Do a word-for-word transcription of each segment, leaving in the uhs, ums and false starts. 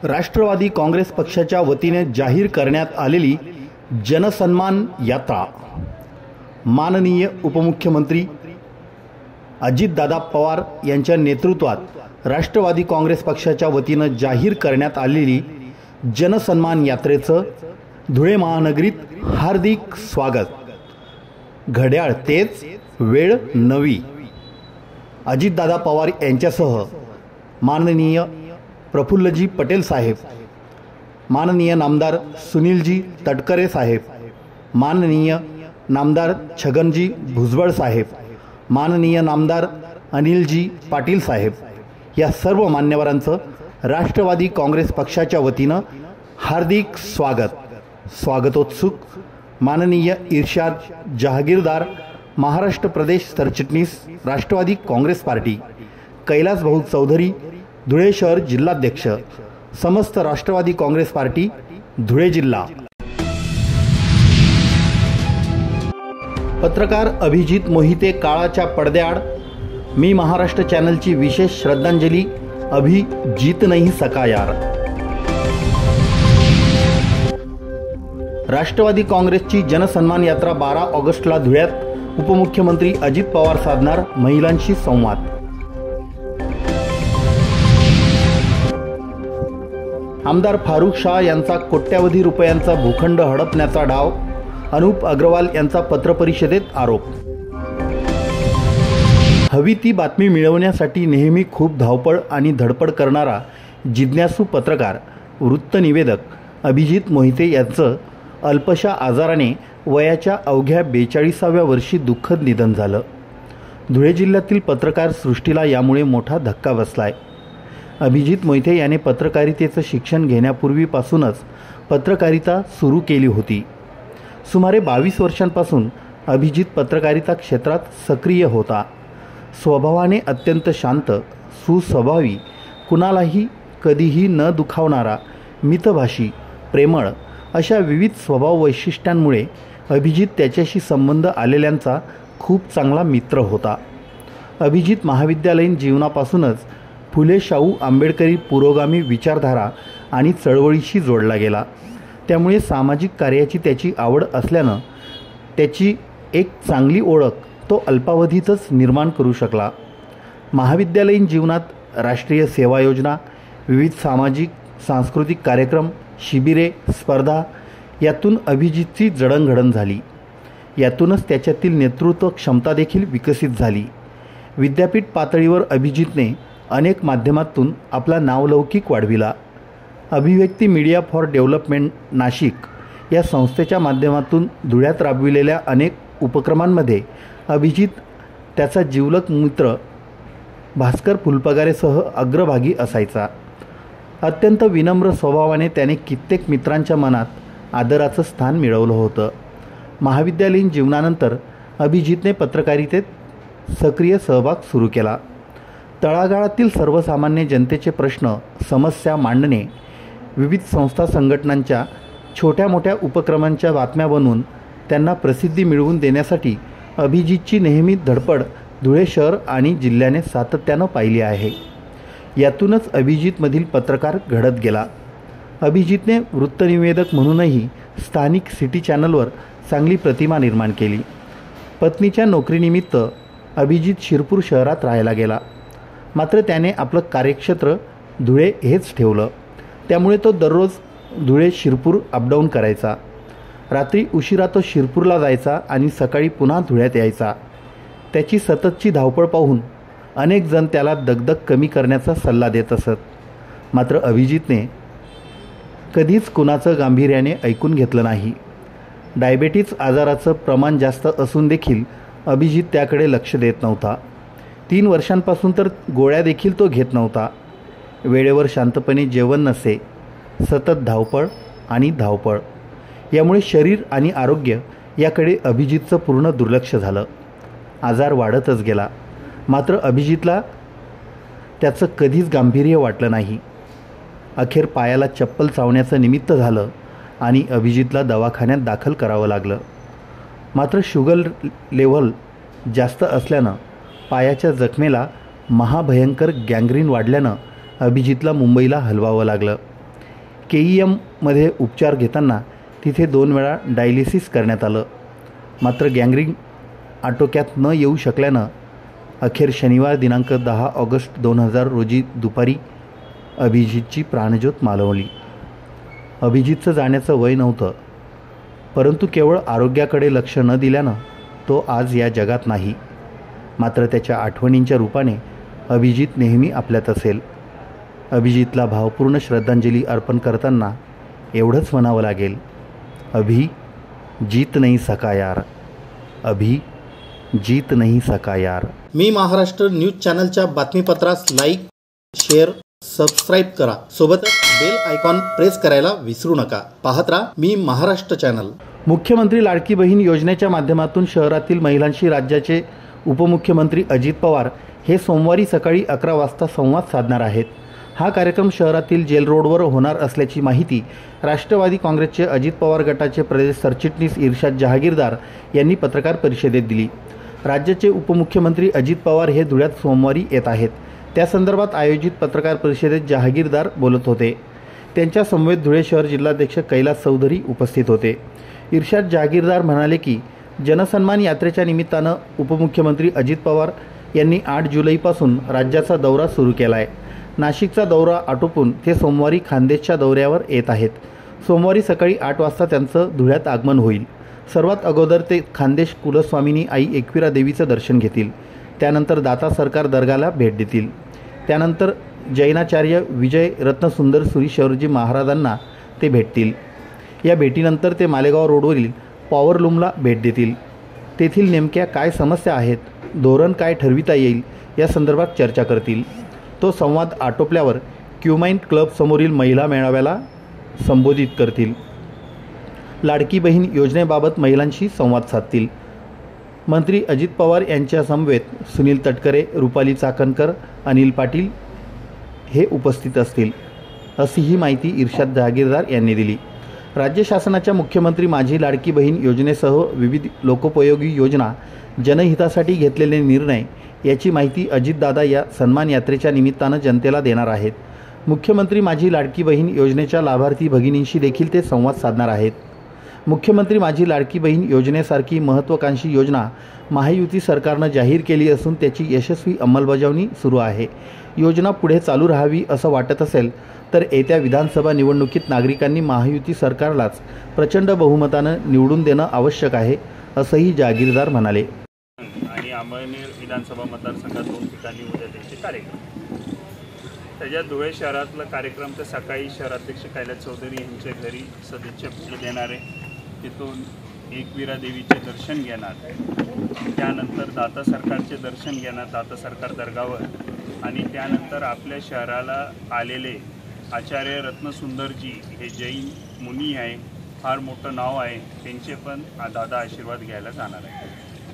राष्ट्रवादी काँग्रेस पक्षाच्या वतीने जाहीर करण्यात आलेली जनसन्मान यात्रा माननीय उपमुख्यमंत्री अजितदादा पवार यांच्या नेतृत्वात राष्ट्रवादी काँग्रेस पक्षाच्या वतीने जाहीर करण्यात आलेली जनसन्मान यात्रेचं धुळे महानगरीत हार्दिक स्वागत। घड्याळ तेच वेळ नवी। अजितदादा पवार यांच्यासह माननीय प्रफुल्लजी पटेल साहेब, माननीय नामदार सुनीलजी तटकरे साहेब, माननीय नामदार छगनजी भुजबळ साहेब, माननीय नामदार अनिलजी पाटील साहेब या सर्व मान्यवरांचं राष्ट्रवादी काँग्रेस पक्षाच्या वतीनं हार्दिक स्वागत। स्वागतोत्सुक माननीय इर्शाद जहागीरदार, महाराष्ट्र प्रदेश सरचिटणीस राष्ट्रवादी काँग्रेस पार्टी, कैलास भाऊ चौधरी, धुळे शहर जिल्हाध्यक्ष, समस्त राष्ट्रवादी काँग्रेस पार्टी धुळे जिल्हा। पत्रकार अभिजित मोहिते काळाच्या पडद्याआड, मी महाराष्ट्र चॅनलची विशेष श्रद्धांजली। अभी जीत नहीं सका यार। राष्ट्रवादी काँग्रेसची जनसन्मान यात्रा बारा ऑगस्टला धुळ्यात उपमुख्यमंत्री अजित पवार साधणार महिलांशी संवाद। आमदार फारुख शाह यांचा कोट्यावधी रुपयांचा भूखंड हडपण्याचा डाव, अनुप अग्रवाल यांचा पत्रपरिषदेत आरोप। हवी ती बातमी मिळवण्यासाठी नेहमी खूप धावपळ आणि धडपड करणारा जिज्ञासू पत्रकार वृत्तनिवेदक अभिजित मोहिते यांचं अल्पशा आजाराने वयाच्या अवघ्या बेचाळीसाव्या वर्षी दुःखद निधन झालं। धुळे जिल्ह्यातील पत्रकार सृष्टीला यामुळे मोठा धक्का बसलाय। अभिजित मोहिते याने पत्रकारितेचं शिक्षण घेण्यापूर्वीपासूनच पत्रकारिता सुरू केली होती। सुमारे बावीस वर्षांपासून अभिजित पत्रकारिता क्षेत्रात सक्रिय होता। स्वभावाने अत्यंत शांत, सुस्वभावी, कुणालाही कधीही न दुखावणारा, मितभाषी, प्रेमळ अशा विविध स्वभाव वैशिष्ट्यांमुळे अभिजित त्याच्याशी संबंध आलेल्यांचा खूप चांगला मित्र होता। अभिजित महाविद्यालयीन जीवनापासूनच फुले शाहू आंबेडकरी पुरोगामी विचारधारा आणि चळवळीशी जोडला गेला। त्यामुळे सामाजिक कार्याची त्याची आवड असल्यानं त्याची एक चांगली ओळख तो अल्पावधीतच निर्माण करू शकला। महाविद्यालयीन जीवनात राष्ट्रीय सेवा योजना, विविध सामाजिक सांस्कृतिक कार्यक्रम, शिबिरे, स्पर्धा यातून अभिजितची जडणघडण झाली। यातूनच त्याच्यातील नेतृत्व क्षमता देखील विकसित झाली। विद्यापीठ पातळीवर अभिजितने अनेक माध्यमातून आपला नावलौकिक वाढविला। अभिव्यक्ती मीडिया फॉर डेव्हलपमेंट नाशिक या संस्थेच्या माध्यमातून धुळ्यात राबविलेल्या अनेक उपक्रमांमध्ये अभिजित त्याचा जिवलग मित्र भास्कर फुलपगारेसह अग्रभागी असायचा। अत्यंत विनम्र स्वभावाने त्याने कित्येक मित्रांच्या मनात आदराचं स्थान मिळवलं होतं। महाविद्यालयीन जीवनानंतर अभिजितने पत्रकारितेत सक्रिय सहभाग सुरू केला। तळागाळातील सर्वसामान्य जनतेचे प्रश्न, समस्या मांडणे, विविध संस्था संघटनांच्या छोट्या मोठ्या उपक्रमांच्या बातम्या बनवून त्यांना प्रसिद्धी मिळवून देण्यासाठी अभिजितची नेहमी धडपड धुळे शहर आणि जिल्ह्याने सातत्यानं पाहिली आहे। यातूनच अभिजितमधील पत्रकार घडत गेला। अभिजितने वृत्तनिवेदक म्हणूनही स्थानिक सिटी चॅनलवर चांगली प्रतिमा निर्माण केली। पत्नीच्या नोकरीनिमित्त अभिजित शिरपूर शहरात राहायला गेला, मात्र त्याने आपलं कार्यक्षेत्र धुळे हेच ठेवलं। त्यामुळे तो दररोज धुळे शिरपूर अपडाऊन करायचा। रात्री उशिरा तो शिरपूरला जायचा आणि सकाळी पुन्हा धुळ्यात यायचा। त्याची सततची धावपळ पाहून अनेक जण त्याला दगदग कमी करण्याचा सल्ला देत असत, मात्र अभिजितने कधीच कुणाचं गांभीर्याने ऐकून घेतलं नाही। डायबेटीज आजाराचं प्रमाण जास्त असून देखील अभिजित त्याकडे लक्ष देत नव्हता। तीन वर्षांपासून तर गोळ्या देखील तो घेत नव्हता। वेळेवर शांतपणे जेवण नसे, सतत धावपळ आणि धावपळ यामुळे शरीर आणि आरोग्य याकडे अभिजितचं पूर्ण दुर्लक्ष झालं। आजार वाढतच गेला, मात्र अभिजितला त्याचं कधीच गांभीर्य वाटलं नाही। अखेर पायाला चप्पल चावण्याचं निमित्त झालं आणि अभिजितला दवाखान्यात दाखल करावं लागलं। मात्र शुगर लेव्हल जास्त असल्यानं पायाच्या जखमेला महाभयंकर गँग्रीन वाढल्यानं अभिजितला मुंबईला हलवावं लागलं। के ई एममध्ये उपचार घेताना तिथे दोन वेळा डायलिसिस करण्यात आलं. मात्र गँग्रीन आटोक्यात न येऊ शकल्यानं अखेर शनिवार दिनांक दहा ऑगस्ट दोन हजार रोजी दुपारी अभिजितची प्राणज्योत मालवली. अभिजितचं जाण्याचं वय नव्हतं, परंतु केवळ आरोग्याकडे लक्ष न दिल्यानं तो आज या जगात नाही. मात्र त्याच्या आठवणींच्या रूपाने अभिजित नेहमी आपल्यात असेल. अभिजितला भावपूर्ण श्रद्धांजली अर्पण करताना एवढंच म्हणावं लागेल, अभी जीत नहीं सका यार, अभी जीत नहीं सका यार. मी महाराष्ट्र न्यूज चॅनलच्या बातमीपत्रास लाईक, शेअर, सबस्क्राईब करा. सोबतच बेल आयकॉन प्रेस करायला विसरू नका. पाहत राहा मी महाराष्ट्र चॅनल. मुख्यमंत्री लाडकी बहीण योजनेच्या माध्यमातून शहरातील महिलांशी राज्याचे उपमुख्यमंत्री अजित पवार हे सोमवारी सकाळी अकरा वाजता संवाद साधणार आहेत. हा कार्यक्रम शहरातील जेल रोडवर होणार असल्याची माहिती राष्ट्रवादी काँग्रेसचे अजित पवार गटाचे प्रदेश सरचिटणीस इर्शाद जहागीरदार यांनी पत्रकार परिषदेत दिली. राज्याचे उपमुख्यमंत्री अजित पवार हे धुळ्यात सोमवारी येत आहेत. त्या संदर्भात आयोजित पत्रकार परिषदेत जहागीरदार बोलत होते. त्यांच्या समवेत धुळे शहर जिल्हाध्यक्ष कैलास चौधरी उपस्थित होते. इर्शाद जहागीरदार म्हणाले की जनसन्मान यात्रेच्या निमित्तानं उपमुख्यमंत्री अजित पवार यांनी आठ जुलैपासून राज्याचा दौरा सुरू केला आहे. नाशिकचा दौरा आटोपून ते सोमवारी खान्देशच्या दौऱ्यावर येत आहेत. सोमवारी सकाळी आठ वाजता त्यांचं धुळ्यात आगमन होईल. सर्वात अगोदर ते खान्देश कुलस्वामिनी आई एकविरा देवीचं दर्शन घेतील. त्यानंतर दाता सरकार दर्गाला भेट देतील. त्यानंतर जैनाचार्य विजय रत्नसुंदर सुरीश्वरजी महाराजांना ते भेटतील. या भेटीनंतर ते मालेगाव रोडवरील पॉवरलूमला भेट देतील. तेथील नेमक्या काय समस्या आहेत, धोरण काय ठरविता येईल या संदर्भात चर्चा करतील. तो संवाद आटोपल्यावर क्युमाइन क्लब समोरील महिला मेळाव्याला संबोधित करतील. लाडकी बहीण योजनेबाबत महिलांशी संवाद साधतील. मंत्री अजित पवार यांच्या समवेत सुनील तटकरे, रुपाली चाकणकर, अनिल पाटील हे उपस्थित असतील, अशी ही माहिती इर्शाद जहागीरदार यांनी दिली. राज्य शासनाच्या मुख्यमंत्री माझी लाडकी बहीण योजनेसह विविध लोकोपयोगी योजना जनहितासाठी घेतलेले निर्णय याची माहिती अजितदादा या सन्मान यात्रेच्या निमित्तानं जनतेला देणार आहेत. मुख्यमंत्री माझी लाडकी बहीण योजनेच्या लाभार्थी भगिनींशी देखील ते संवाद साधणार आहेत. मुख्यमंत्री माझी लाडकी बहीण योजनेसारखी महत्त्वाकांक्षी योजना महायुती सरकारनं जाहीर केली असून त्याची यशस्वी अंमलबजावणी सुरू आहे. योजना पुढे चालू राहावी असं वाटत असेल तर येत्या विधानसभा निवडणुकीत नागरिकांनी महायुती सरकारलाच प्रचंड बहुमतानं निवडून देणं आवश्यक आहे, असंही जहागीरदार म्हणाले. आणि अंबळनेर विधानसभा मतदारसंघात दोन ठिकाणी उद्या त्यांचे कार्यक्रम. त्याच्यात धुळे शहरातला कार्यक्रम तर सकाळी शहराध्यक्ष कैलास चौधरी यांच्या घरी सदिच्छा भेट देणार आहे. तिथून एकविरा देवीचे दर्शन घेणार, त्यानंतर दाता सरकारचे दर्शन घेणार दाता सरकार दर्गावर, आणि त्यानंतर आपल्या शहराला आलेले आचार्य रत्नसुंदरजी हे जैन मुनी आहे, फार मोठं नाव आहे, त्यांचे पण दादा आशीर्वाद घ्यायला जाणार आहे.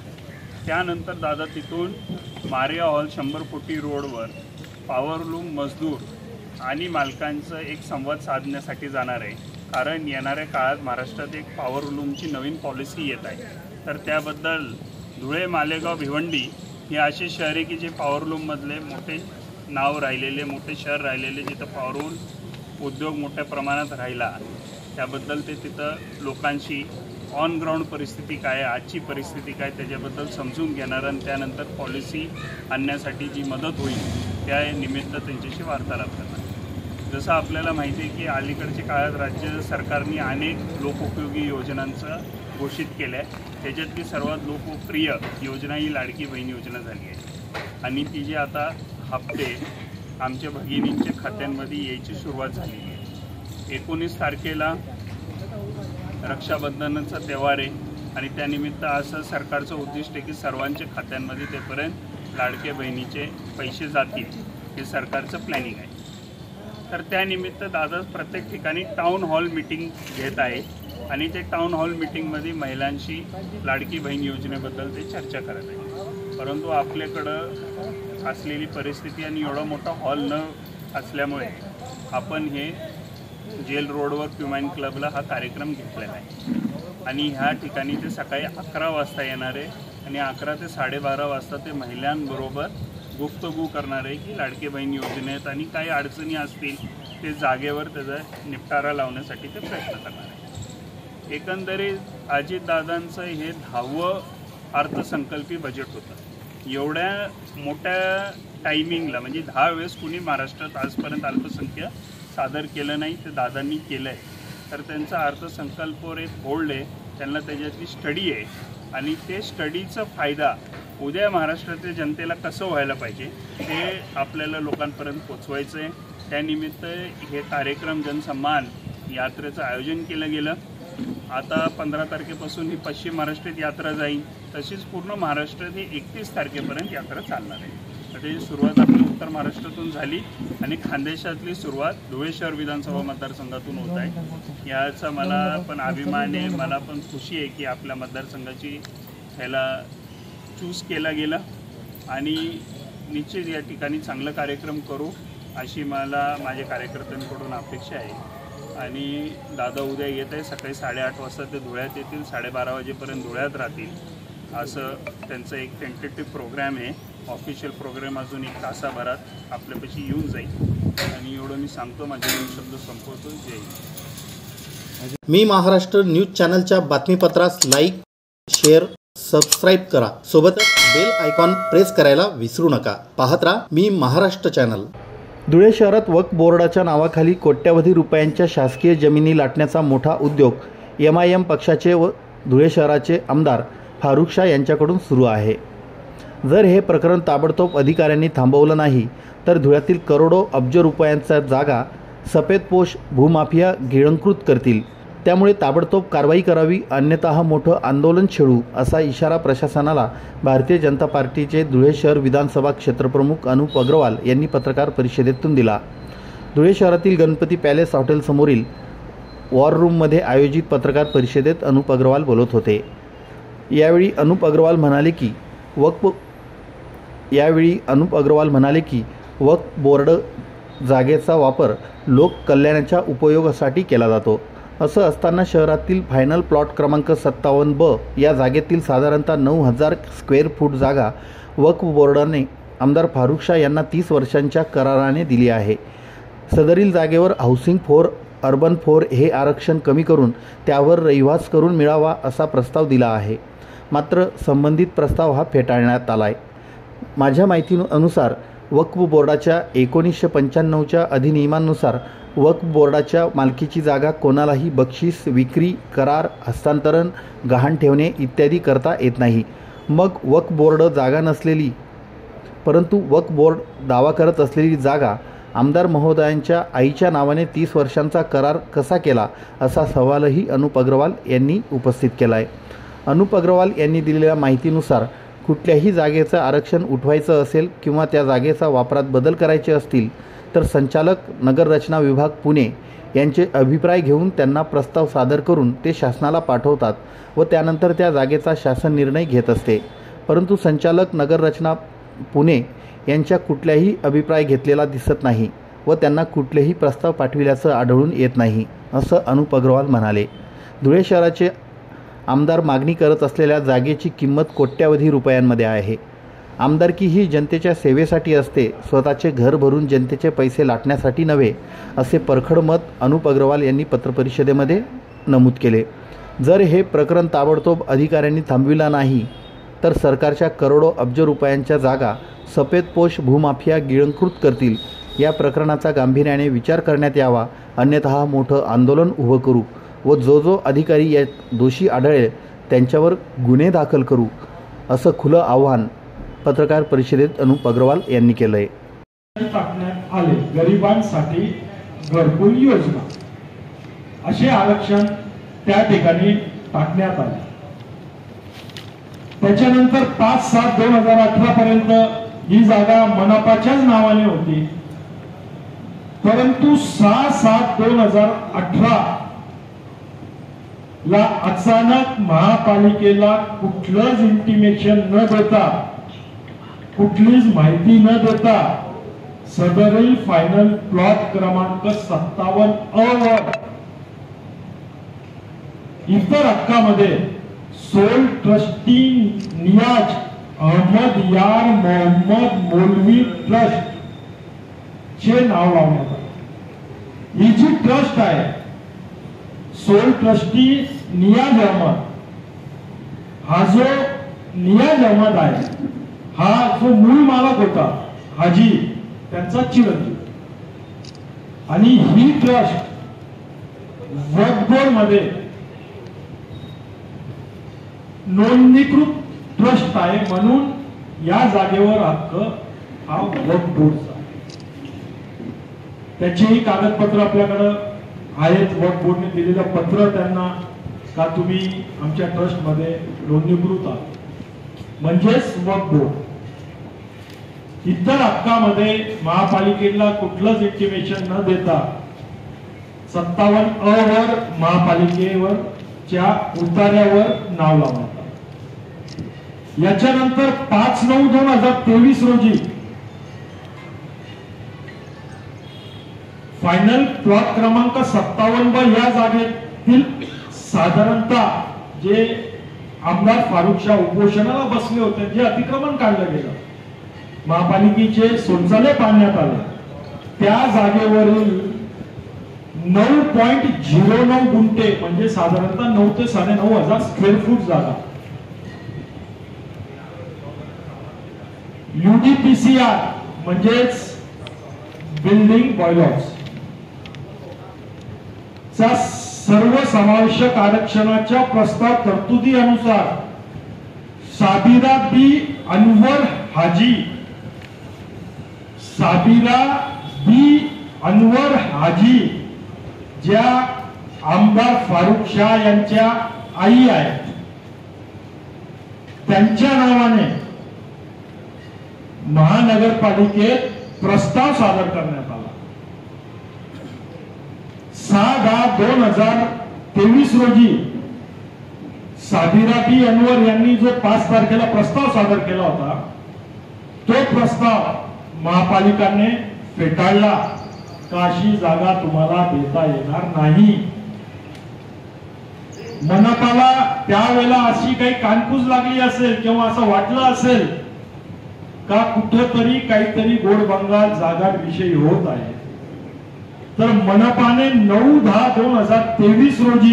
त्यानंतर दादा तिथून मारिया हॉल शंभर फुटी रोडवर पॉवरलूम मजदूर आणि मालकांचं एक संवाद साधण्यासाठी जाणार आहे. कारण येणाऱ्या काळात महाराष्ट्रात एक पॉवरलूमची नवीन पॉलिसी येत आहे. तर त्याबद्दल धुळे, मालेगाव, भिवंडी हे असे शहर आहे की जे पॉवरलूममधले मोठे नाव राहिलेले, मोठे शहर राहिलेले, जिथं पॉवरलूम उद्योग मोठ्या प्रमाणात राहिला. त्याबद्दल ते तिथं लोकांशी ऑन ग्राउंड परिस्थिती काय, आजची परिस्थिती काय त्याच्याबद्दल समजून घेणार आणि त्यानंतर पॉलिसी आणण्यासाठी जी मदत होईल त्या निमित्त त्यांच्याशी वार्तालाप करणार. जसं आपल्याला माहिती आहे की अलीकडच्या काळात राज्य सरकारने अनेक लोकोपयोगी योजनांचं घोषित केलं आहे. त्याच्यातली सर्वात लोकप्रिय योजना ही लाडकी बहीण योजना झाली आहे आणि ती जी आता हप्ते आमच्या भगिनींच्या खात्यांमध्ये यायची सुरुवात झालेली आहे. एकोणीस तारखेला रक्षाबंधनाचा त्यौहार आहे आणि त्यानिमित्त असं सरकारचं उद्दिष्ट आहे की सर्वांच्या खात्यांमध्ये तेपर्यंत लाडक्या बहिणीचे पैसे जातील, हे सरकारचं प्लॅनिंग आहे. तर त्यानिमित्त दादा प्रत्येक ठिकाणी टाउन हॉल मीटिंग घेत आहे आणि ते टाउन हॉल मीटिंगमध्ये महिलांशी लाडकी बहीण योजनेबद्दल ते चर्चा करत आहे. परंतु आपल्याकडं असलेली परिस्थिती आणि एवढा मोठा हॉल न असल्यामुळे आपण हे जेल रोडवर क्युमाइन क्लबला हा कार्यक्रम घेतलेला आहे आणि ह्या ठिकाणी ते सकाळी अकरा वाजता येणार आहे आणि अकरा ते साडेबारा वाजता ते महिलांबरोबर गुफ्तगू करणार आहे की लाडकी बहीण योजनेत आणि काही अडचणी असतील ते जागेवर त्याचा निपटारा लावण्यासाठी ते प्रयत्न करणार आहे. एकंदरीत अजितदादांचं हे दहावं अर्थसंकल्पी बजेट होतं. एवढ्या मोठ्या टायमिंगला म्हणजे दहा वेळेस कुणी महाराष्ट्रात आजपर्यंत अल्पसंख्य सादर केलं नाही, ते दादांनी केलं आहे. तर त्यांचा अर्थसंकल्पावर एक होल्ड आहे, त्यांना त्याच्यातली स्टडी आहे आणि ते स्टडीचा फायदा उद्या महाराष्ट्रातील जनतेला कसं व्हायला पाहिजे ते आपल्याला लोकांपर्यंत पोचवायचं आहे. त्यानिमित्त हे कार्यक्रम जनसन्मान यात्रेचं आयोजन केलं गेलं. आता पंधरा तारखेपासून ही पश्चिम महाराष्ट्रात यात्रा जाईल, तशीच पूर्ण महाराष्ट्रात ही एकतीस तारखेपर्यंत यात्रा चालणार आहे. तर त्याची सुरुवात आपली उत्तर महाराष्ट्रातून झाली आणि खानदेशातली सुरुवात धुळे शहर विधानसभा मतदारसंघातून होत आहे. याचा मला पण अभिमान आहे, मला पण खुशी आहे की आपल्या मतदारसंघाची ह्याला चूज केला गेला आणि निश्चित या ठिकाणी चांगला कार्यक्रम करू अशी मला माझ्या कार्यकर्त्यांकडून अपेक्षा आहे. आणि दादा उद्या येत आहे, सकाळी साडेआठ वाजता ते धुळ्यात येतील, साडेबारा वाजेपर्यंत धुळ्यात राहतील असं त्यांचं एक टेंटेटिव्ह प्रोग्राम आहे. ऑफिशियल प्रोग्राम अजून एक तासाभरात आपल्यापाशी येऊन जाईल आणि एवढं मी सांगतो, माझे दोन शब्द संपवतो. जय हिंद. मी महाराष्ट्र न्यूज चॅनलच्या बातमीपत्रास लाईक, शेअर, सबस्क्राईब करा. सोबतच बेल आयकॉन प्रेस करायला विसरू नका. पाहत राहा मी महाराष्ट्र चॅनल. धुळे शहरात वक्फ बोर्डाच्या नावाखाली कोट्यवधी रुपयांच्या शासकीय जमिनी लाटण्याचा मोठा उद्योग एम आय एम पक्षाचे व धुळे शहराचे आमदार फारुख शाह यांच्याकडून सुरू आहे. जर हे प्रकरण ताबडतोब अधिकाऱ्यांनी थांबवलं नाही तर धुळ्यातील करोडो अब्ज रुपयांचा जागा सफेदपोश भूमाफिया गिळंकृत करतील. त्यामुळे ताबडतोब कारवाई करावी, अन्यथा मोठं आंदोलन छेडू असा इशारा प्रशासनाला भारतीय जनता पार्टीचे धुळे शहर विधानसभा क्षेत्रप्रमुख अनुप अग्रवाल यांनी पत्रकार परिषदेतून दिला. धुळे शहरातील गणपती पॅलेस हॉटेलसमोरील वॉर रूममध्ये आयोजित पत्रकार परिषदेत अनुप अग्रवाल बोलत होते. यावेळी अनुप अग्रवाल म्हणाले की वक्फ यावेळी अनुप अग्रवाल म्हणाले की वक्फ बोर्ड जागेचा वापर लोक कल्याणाच्या उपयोगासाठी केला जातो. असं असताना शहरातील फायनल प्लॉट क्रमांक सत्तावन्न ब या जागेतील साधारणतः नऊ हजार स्क्वेअर फूट जागा वक्फ बोर्डाने आमदार फारुख शाह यांना तीस वर्षांच्या कराराने दिली आहे. सदरील जागेवर हाऊसिंग फॉर अर्बन फोर हे आरक्षण कमी करून त्यावर रहिवास करून मिळावा असा प्रस्ताव दिला आहे. मात्र संबंधित प्रस्ताव हा फेटाळण्यात आला आहे. माझ्या माहितीनुसार वक्फ बोर्डाच्या एकोणीसशे पंच्याण्णवच्या अधिनियमानुसार वक्फ बोर्डाच्या मालकीची जागा कोणालाही बक्षीस, विक्री, करार, हस्तांतरण, गहाण ठेवणे इत्यादी करता येत नाही. मग वक्फ बोर्ड जागा नसलेली परंतु वक्फ बोर्ड दावा करत असलेली जागा आमदार महोदयांच्या आईच्या नावाने तीस वर्षांचा करार कसा केला असा सवालही अनुप अग्रवाल यांनी उपस्थित केला आहे. अनुप अग्रवाल यांनी दिलेल्या माहितीनुसार कुठल्याही जागेचं आरक्षण उठवायचं असेल किंवा त्या जागेचा वापरात बदल करायचे असतील तर संचालक नगररचना विभाग पुणे यांचे अभिप्राय घेऊन त्यांना प्रस्ताव सादर करून ते शासनाला पाठवतात व त्यानंतर त्या जागेचा शासन निर्णय घेत असते. परंतु संचालक नगररचना पुणे यांच्या कुठल्याही अभिप्राय घेतलेला दिसत नाही व त्यांना कुठलेही प्रस्ताव पाठविल्याचं आढळून येत नाही असं अनुप अग्रवाल म्हणाले. धुळे शहराचे आमदार मागणी करत असलेल्या जागेची किंमत कोट्यवधी रुपयांमध्ये आहे. आमदारकी ही जनतेच्या सेवेसाठी असते, स्वतःचे घर भरून जनतेचे पैसे लाटण्यासाठी नव्हे असे परखड मत अनुप अग्रवाल यांनी पत्रपरिषदेमध्ये नमूद केले. जर हे प्रकरण ताबडतोब अधिकाऱ्यांनी थांबविला नाही तर सरकारच्या करोडो अब्ज रुपयांच्या जागा सफेदपोश भूमाफिया गिळंकृत करतील. या प्रकरणाचा गांभीर्याने विचार करण्यात यावा, अन्यथा मोठं आंदोलन उभं करू व जो जो अधिकारी या दोषी आढळेल त्यांच्यावर गुन्हे दाखल करू असं खुलं आव्हान पत्रकार परिषदेत अनुप अग्रवाल यांनी केलं आहे. टाकण्यात आले गरिबांसाठी घरकुल योजना असे आरक्षण त्या ठिकाणी टाकण्यात आले. त्याच्यानंतर पाच सात दोन हजार अठरा पर्यंत ही जागा मनपाच्याच नावाने होती. परंतु सहा सात दोन हजार अठरा ला अचानक महापालिकेला कुठलंच इंटिमेशन न देता, कुठलीच माहिती न देता सदरील फायनल प्लॉट क्रमांक सत्तावन्न अ वर इतर हक्कामध्ये sole trustee Niyaz Ahmad Yar Mohammad Maulvi trust चे नाव लावण्यात आले. ही जी ट्रस्ट आहे, सोल ट्रस्टी नियाज अहमद, हा जो नियाज अहमद आहे, हा जो मूळ मालक होता हाजी, त्यांचा चिरंजीव, आणि ही ट्रस्ट वक्फ बोर्ड मध्ये नोंदणीकृत ट्रस्ट आहे, म्हणून या जागेवर हक्क हा वक्फ बोर्डचा आहे. त्याचीही कागदपत्र आपल्याकडे आहेत. वक्फ बोर्डने दिलेलं पत्र त्यांना का तुम्ही आमच्या ट्रस्ट मध्ये नोंदणीकृत आहात, म्हणजेच वक्फ बोर्ड. इतर हक्कामध्ये महापालिकेला कुठलंच इंटिमेशन न देता सत्तावन्न अ वर महापालिकेवर च्या उतार्यावर नाव लावण्यात आलं. याच्यानंतर पाच नऊ दोन हजार तेवीस रोजी फायनल प्लॉट क्रमांक सत्तावन्न ब या जागेतील साधारणतः जे आमदार फारुख शाह उपोषणाला बसले होते, जे अतिक्रमण काढलं गेलं, महापालिकेचे शौचालय बांधण्यात आले, त्या जागेवरील नऊ पॉइंट झिरो नऊ गुंठे म्हणजे साधारणतः नऊ ते साडे नऊ हजार स्क्वेअर फूट जागा यूडीपीसीआर म्हणजेच बिल्डिंग बॉयलॉर्स चा सर्वसमावेशक आरक्षणाच्या प्रस्ताव तरतुदी अनुसार साबिरा बी अनवर हाजी साबिरा बी अनवर हाजी ज्या आमदार फारुख शाह यांच्या आई आहेत, त्यांच्या नावाने महानगरपालिकेत प्रस्ताव सादर करण्यात आला. सहा दहा दोन हजार तेवीस रोजी साबिरा बी अनवर यांनी जो पाच तारखेला प्रस्ताव सादर केला होता, तो प्रस्ताव महापालिकाने फेटाळला का अशी जागा तुम्हाला देता येणार नाही. मनपाला त्यावेळेला अशी काही कानकूज लागली असेल किंवा असं वाटलं असेल का कुठेतरी काहीतरी गोडबंगाल जागांविषयी होत आहे, तर मनपाने नऊ दहा दोन हजार तेवीस रोजी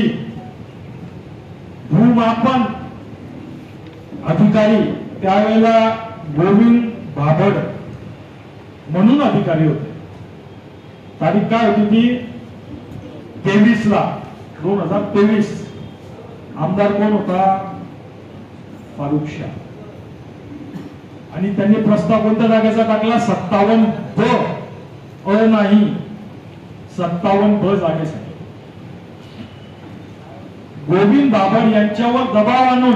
भूमापन अधिकारी, त्यावेळेला गोविंद भाबड म्हणून अधिकारी होते, तारीख काय होती ती तेवीस ला दोन हजार तेवीस, आमदार कोण होता? फारुख शाह. आणि त्यांनी प्रस्ताव कोणत्या जागेचा टाकला? सत्तावन्न ब अ नाही, सत्तावन्न ब जागेसाठी. गोविंद बाबर यांच्यावर दबाव आणून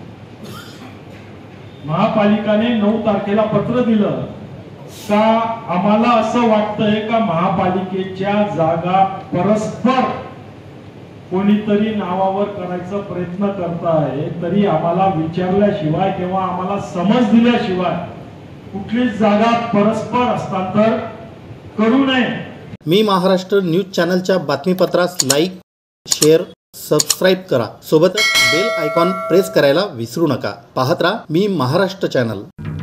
महापालिकाने नऊ तारखेला पत्र दिलं का आम्हाला असं वाटतंय का महापालिकेच्या जागा परस्पर कोणीतरी नावावर करायचा प्रयत्न करताय, तरी आम्हाला विचारल्याशिवाय किंवा आम्हाला समज दिल्याशिवाय कुठलीच जागा परस्पर हस्तांतर करू नये. मी महाराष्ट्र न्यूज चॅनलच्या बातमीपत्रास लाईक, शेअर, सबस्क्राईब करा. सोबतच बेल आयकॉन प्रेस करायला विसरू नका. पाहत राहा मी महाराष्ट्र चॅनल.